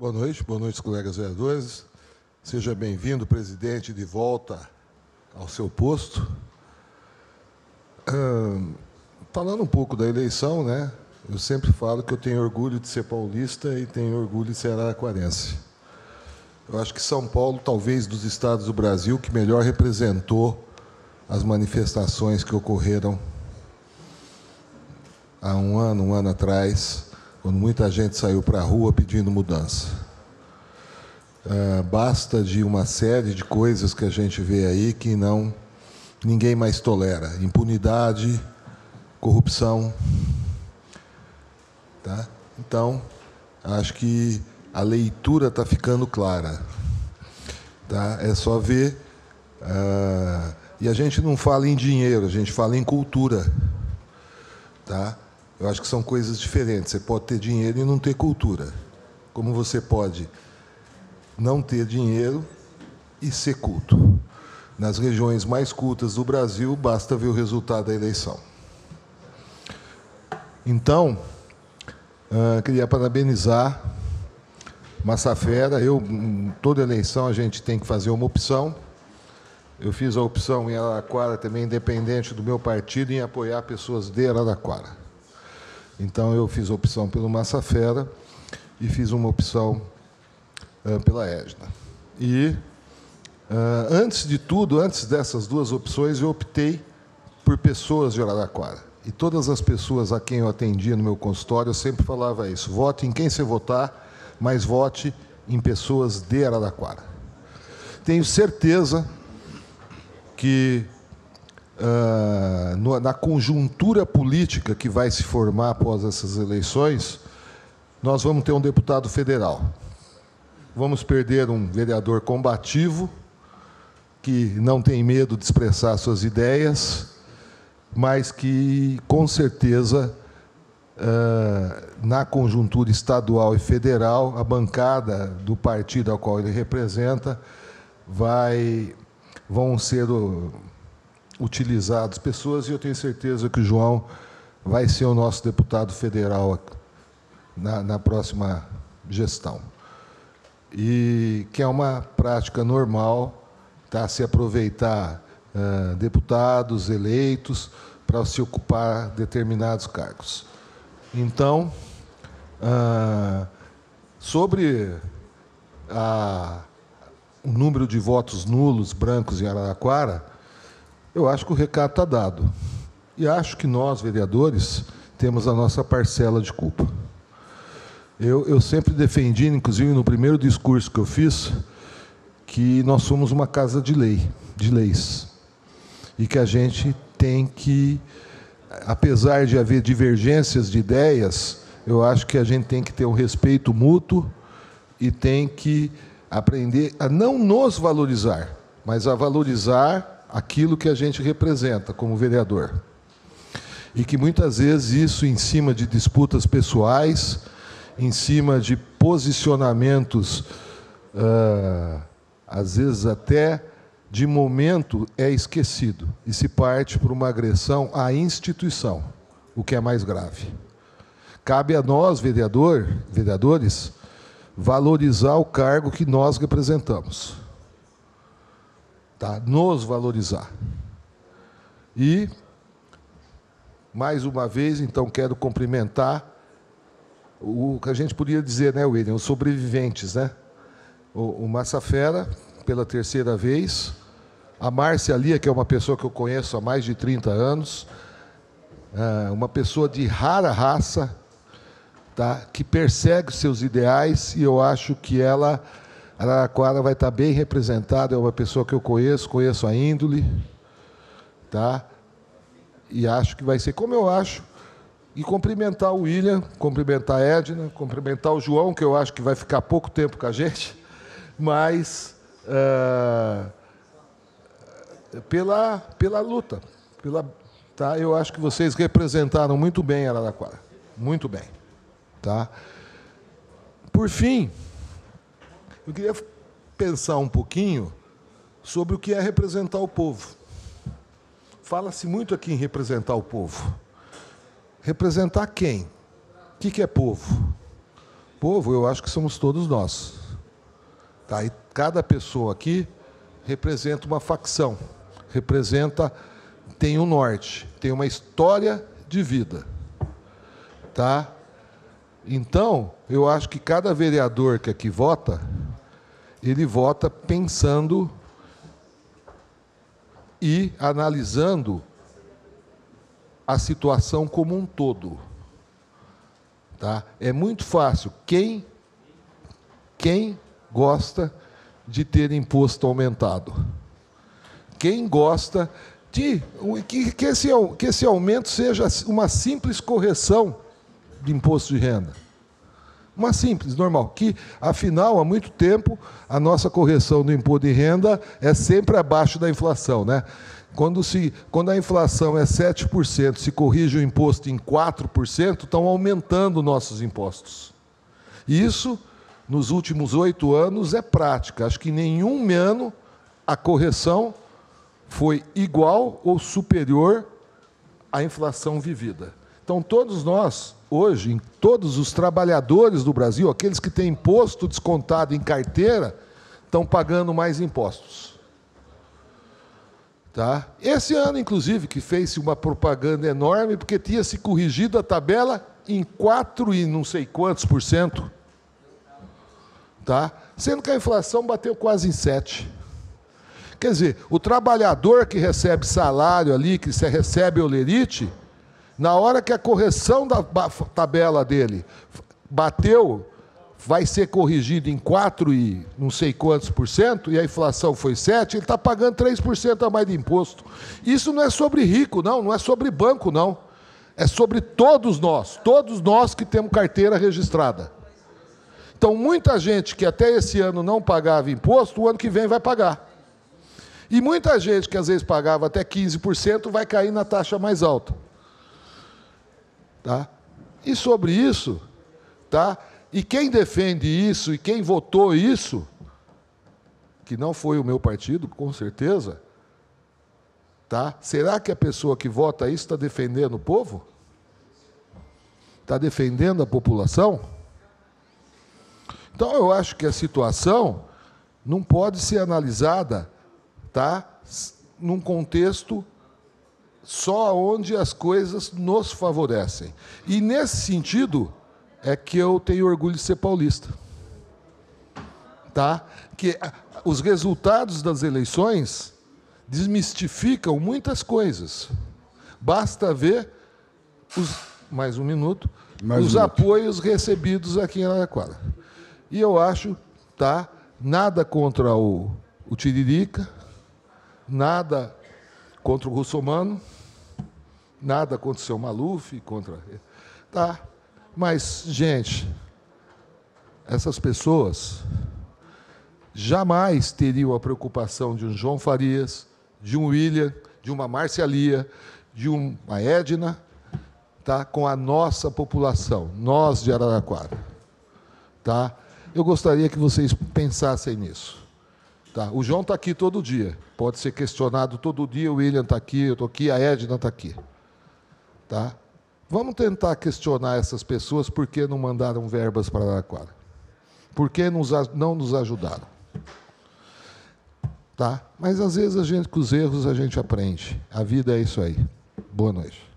Boa noite, colegas vereadores. Seja bem-vindo, presidente, de volta ao seu posto. Falando um pouco da eleição, né? Eu sempre falo que eu tenho orgulho de ser paulista e tenho orgulho de ser araraquarense. Eu acho que São Paulo, talvez dos estados do Brasil, que melhor representou as manifestações que ocorreram há um ano atrás, quando muita gente saiu para a rua pedindo mudança. Basta de uma série de coisas que a gente vê aí que ninguém mais tolera. Impunidade, corrupção. Tá? Então, acho que a leitura está ficando clara. Tá? É só ver. E a gente não fala em dinheiro, a gente fala em cultura. Tá? Eu acho que são coisas diferentes. Você pode ter dinheiro e não ter cultura. Como você pode não ter dinheiro e ser culto. Nas regiões mais cultas do Brasil, basta ver o resultado da eleição. Então, queria parabenizar Massafera. Toda eleição a gente tem que fazer uma opção. Eu fiz a opção em Araraquara também, independente do meu partido, em apoiar pessoas de Araraquara. Então, eu fiz a opção pelo Massafera e fiz uma opção pela Edna. E, antes de tudo, antes dessas duas opções, eu optei por pessoas de Araraquara. E todas as pessoas a quem eu atendia no meu consultório, eu sempre falava isso: vote em quem você votar, mas vote em pessoas de Araraquara. Tenho certeza que, na conjuntura política que vai se formar após essas eleições, nós vamos ter um deputado federal. Vamos perder um vereador combativo, que não tem medo de expressar suas ideias, mas que, com certeza, na conjuntura estadual e federal, a bancada do partido ao qual ele representa vão ser utilizadas pessoas, e eu tenho certeza que o João vai ser o nosso deputado federal na próxima gestão. E que é uma prática normal, tá? Se aproveitar deputados eleitos para se ocupar determinados cargos. Então, sobre o número de votos nulos, brancos em Araraquara, eu acho que o recado está dado. E acho que nós, vereadores, temos a nossa parcela de culpa. Eu sempre defendi, inclusive no primeiro discurso que eu fiz, que nós somos uma casa de leis. E que a gente tem que, apesar de haver divergências de ideias, eu acho que a gente tem que ter um respeito mútuo e tem que aprender a não nos valorizar, mas a valorizar aquilo que a gente representa como vereador. E que muitas vezes isso, em cima de disputas pessoais, em cima de posicionamentos, às vezes até de momento, é esquecido e se parte por uma agressão à instituição, o que é mais grave. Cabe a nós, vereadores, valorizar o cargo que nós representamos. Tá? Nos valorizar. E, mais uma vez, então, quero cumprimentar o que a gente poderia dizer, né, William, os sobreviventes, né? O Massafera, pela terceira vez, a Márcia Lia, que é uma pessoa que eu conheço há mais de 30 anos, uma pessoa de rara raça, tá? Que persegue seus ideais, e eu acho que Araraquara vai estar bem representada. É uma pessoa que eu conheço a índole, tá? E acho que vai ser como eu acho. E cumprimentar o William, cumprimentar a Edna, cumprimentar o João, que eu acho que vai ficar pouco tempo com a gente, mas pela luta. Tá? Eu acho que vocês representaram muito bem Araraquara. Muito bem. Tá? Por fim, eu queria pensar um pouquinho sobre o que é representar o povo. Fala-se muito aqui em representar o povo. Representar quem? O que é povo? Povo, eu acho que somos todos nós. Tá? E cada pessoa aqui representa uma facção, tem um norte, tem uma história de vida. Tá? Então, eu acho que cada vereador que aqui vota, ele vota pensando e analisando a situação como um todo. Tá? É muito fácil. Quem gosta de ter imposto aumentado? Quem gosta de que esse aumento seja uma simples correção de imposto de renda? Uma simples, normal. Que, afinal, há muito tempo, a nossa correção do imposto de renda é sempre abaixo da inflação, né? Quando a inflação é 7%, se corrige o imposto em 4%, estão aumentando nossos impostos. E isso, nos últimos 8 anos, é prática. Acho que em nenhum ano a correção foi igual ou superior à inflação vivida. Então, todos nós, hoje, todos os trabalhadores do Brasil, aqueles que têm imposto descontado em carteira, estão pagando mais impostos. Tá? Esse ano, inclusive, que fez-se uma propaganda enorme, porque tinha se corrigido a tabela em 4 e não sei quantos por cento. Tá? Sendo que a inflação bateu quase em 7%. Quer dizer, o trabalhador que recebe salário ali, que recebe olerite, na hora que a correção da tabela dele bateu, vai ser corrigido em 4 e não sei quantos por cento, e a inflação foi 7%, ele está pagando 3% a mais de imposto. Isso não é sobre rico, não é sobre banco, não. É sobre todos nós que temos carteira registrada. Então, muita gente que até esse ano não pagava imposto, o ano que vem vai pagar. E muita gente que às vezes pagava até 15% vai cair na taxa mais alta. Tá? E sobre isso, tá? E quem defende isso e quem votou isso, que não foi o meu partido, com certeza, tá? Será que a pessoa que vota isso está defendendo o povo? Está defendendo a população? Então, eu acho que a situação não pode ser analisada, tá? Num contexto só onde as coisas nos favorecem. E, nesse sentido, é que eu tenho orgulho de ser paulista. Tá? Que os resultados das eleições desmistificam muitas coisas. Basta ver mais um minuto, os apoios recebidos aqui em Araraquara. E eu acho, tá, nada contra o Tiririca, nada contra o Russomano, nada contra o seu Maluf, tá? Mas, gente, essas pessoas jamais teriam a preocupação de um João Farias, de um William, de uma Márcia Lia, de uma Edna, tá? Com a nossa população, nós de Araraquara. Tá? Eu gostaria que vocês pensassem nisso. Tá? O João está aqui todo dia, pode ser questionado todo dia, o William está aqui, eu estou aqui, a Edna está aqui. Tá? Vamos tentar questionar essas pessoas por que não mandaram verbas para Araraquara. Por que não nos ajudaram. Tá? Mas, às vezes, com os erros a gente aprende. A vida é isso aí. Boa noite.